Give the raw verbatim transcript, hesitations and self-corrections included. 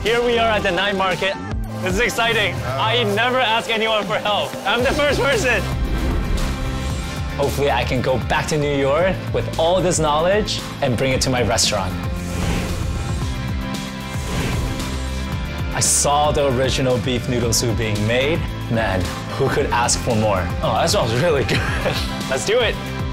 here we are at the night market. This is exciting. I never ask anyone for help. I'm the first person. Hopefully I can go back to New York with all this knowledge and bring it to my restaurant. I saw the original beef noodle soup being made. Man, who could ask for more? Oh, that sounds really good. Let's do it.